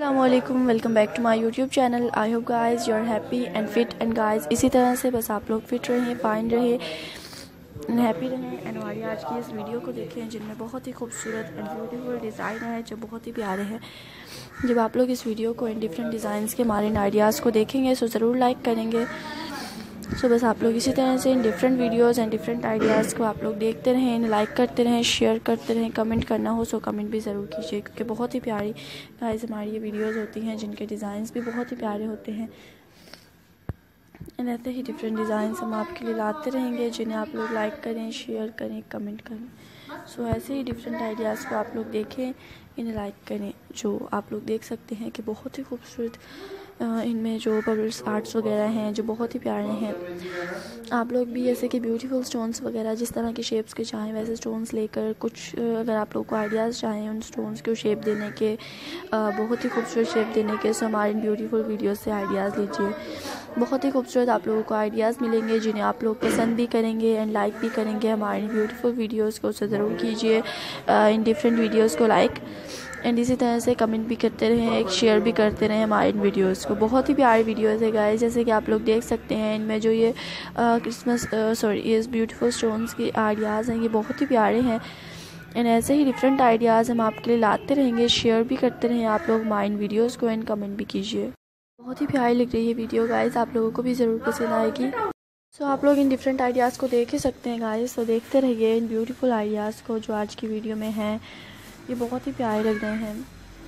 अस्सलामुअलैकुम, welcome back to my YouTube channel. I hope guys you are happy and fit and guys इसी तरह से बस आप लोग फिट रहें, फाइन रहें एंड हैप्पी रहें। एंड हमारी आज की इस वीडियो को देखें जिनमें बहुत ही खूबसूरत एंड ब्यूटीफुल डिज़ाइन है जो बहुत ही प्यारे हैं। जब आप लोग इस वीडियो को इन डिफरेंट डिज़ाइंस के हमारे आइडियाज़ को देखेंगे तो ज़रूर लाइक करेंगे। सो बस आप लोग इसी तरह से इन different videos and different ideas को आप लोग देखते रहें, इन्हें लाइक करते रहें, शेयर करते रहें। कमेंट करना हो तो कमेंट भी ज़रूर कीजिए क्योंकि बहुत ही प्यारी गाइस हमारी ये वीडियोस होती हैं जिनके डिज़ाइंस भी बहुत ही प्यारे होते हैं। एंड ऐसे ही डिफरेंट डिज़ाइंस हम आपके लिए लाते रहेंगे जिन्हें आप लोग लाइक करें, शेयर करें, कमेंट करें। सो ऐसे ही डिफरेंट आइडियाज़ को आप लोग देखें, इन्हें लाइक करें। जो आप लोग देख सकते हैं कि बहुत ही खूबसूरत इनमें जो बबल्स आर्ट्स वगैरह हैं जो बहुत ही प्यारे हैं। आप लोग भी जैसे कि ब्यूटीफुल स्टोन्स वगैरह जिस तरह के शेप्स के चाहें वैसे स्टोन्स लेकर कुछ अगर आप लोग को आइडियाज़ चाहें उन स्टोन्स को शेप देने के, बहुत ही खूबसूरत शेप देने के, सो हमारे ब्यूटीफुल वीडियोस से आइडियाज़ लीजिए। बहुत ही खूबसूरत आप लोगों को आइडियाज़ मिलेंगे जिन्हें आप लोग पसंद भी करेंगे एंड लाइक भी करेंगे। हमारी ब्यूटीफुल वीडियोस को उसे ज़रूर कीजिए, इन डिफरेंट वीडियोस को लाइक एंड इसी तरह से कमेंट भी करते रहें, एक शेयर भी करते रहें हमारे इन वीडियोस को। बहुत ही प्यारी वीडियोस है गाइस, जैसे कि आप लोग देख सकते हैं इनमें जो ये ये ब्यूटीफुल स्टोन्स के आइडियाज़ हैं ये बहुत ही प्यारे हैं। एंड ऐसे ही डिफरेंट आइडियाज़ हम आपके लिए लाते रहेंगे, शेयर भी करते रहें आप लोग हमारे इन वीडियोज़ को एंड कमेंट भी कीजिए। बहुत ही प्यारी लग रही है वीडियो गाइस, आप लोगों को भी ज़रूर पसंद आएगी। सो आप लोग इन डिफरेंट आइडियाज़ को देख ही सकते हैं गाइस, तो देखते रहिए इन ब्यूटीफुल आइडियाज़ को जो आज की वीडियो में हैं। ये बहुत ही प्यारे लग रहे हैं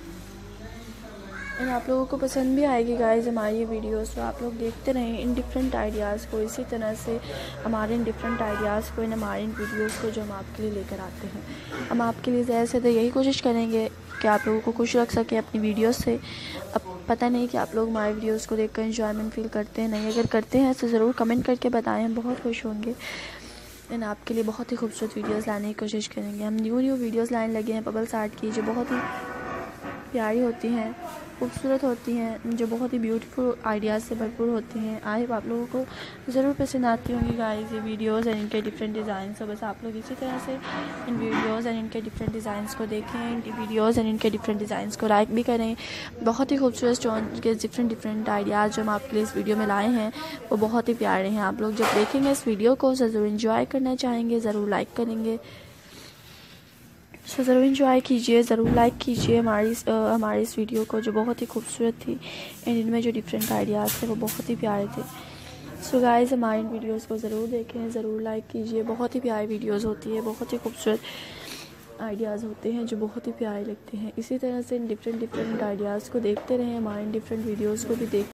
एंड आप लोगों को पसंद भी आएगी गाइस हमारी ये वीडियोस। तो आप लोग देखते रहें इन डिफरेंट आइडियाज़ को, इसी तरह से हमारे इन डिफरेंट आइडियाज़ को, इन हमारे इन वीडियोस को जो हम आपके लिए लेकर आते हैं। हम आपके लिए ज़्यादा से ज़्यादा यही कोशिश करेंगे कि आप लोगों को खुश रख सकें अपनी वीडियोस से। अब पता नहीं कि आप लोग हमारी वीडियोस को देखकर एंजॉयमेंट फील करते हैं नहीं, अगर करते हैं तो ज़रूर कमेंट करके बताएं, हम बहुत खुश होंगे एंड आपके लिए बहुत ही खूबसूरत वीडियोस लाने की कोशिश करेंगे। हम न्यू वीडियोस लाने लगे हैं बबल्स आर्ट की जो बहुत ही प्यारी होती हैं, खूबसूरत होती हैं, जो बहुत ही ब्यूटीफुल आइडियाज़ से भरपूर होती हैं। आई होप आप लोगों को ज़रूर पसंद आती होंगी गाइस ये वीडियोस एंड इनके डिफरेंट डिज़ाइन। तो बस आप लोग इसी तरह से इन वीडियोस एंड इनके डिफरेंट डिज़ाइंस को देखें, इन वीडियोस एंड इनके डिफरेंट डिज़ाइंस को लाइक भी करें। बहुत ही खूबसूरत स्टोन के डिफरेंट आइडियाज़ जो हम आपके लिए इस वीडियो में लाए हैं वो बहुत ही प्यारे हैं। आप लोग जब देखेंगे इस वीडियो को ज़रूर इन्जॉय करना चाहेंगे, ज़रूर लाइक करेंगे। सो ज़रूर इन्जॉय कीजिए, ज़रूर लाइक कीजिए हमारी इस वीडियो को जो बहुत ही खूबसूरत थी एंड इनमें जो डिफरेंट आइडियाज़ थे वो बहुत ही प्यारे थे। सो गाइस हमारी वीडियोस को ज़रूर देखें, ज़रूर लाइक कीजिए। बहुत ही प्यारी वीडियोस होती है, बहुत ही खूबसूरत आइडियाज़ होते हैं जो बहुत ही प्यारे लगते हैं। इसी तरह से इन डिफरेंट आइडियाज़ को देखते रहें, हमारे डिफरेंट वीडियोज़ को भी देख